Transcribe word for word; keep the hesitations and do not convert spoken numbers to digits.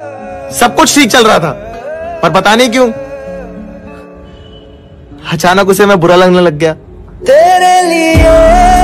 सब कुछ ठीक चल रहा था, पर पता नहीं क्यों अचानक उसे मैं बुरा लगने लग गया। तेरे लिए